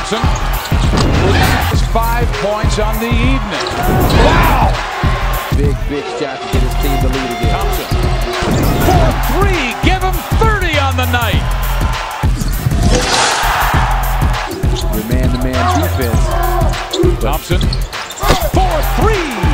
Thompson has 5 points on the evening. Wow! Big shot to get his team to lead again. Thompson, 4-3, give him 30 on the night. Your man-to-man defense. Thompson, 4-3.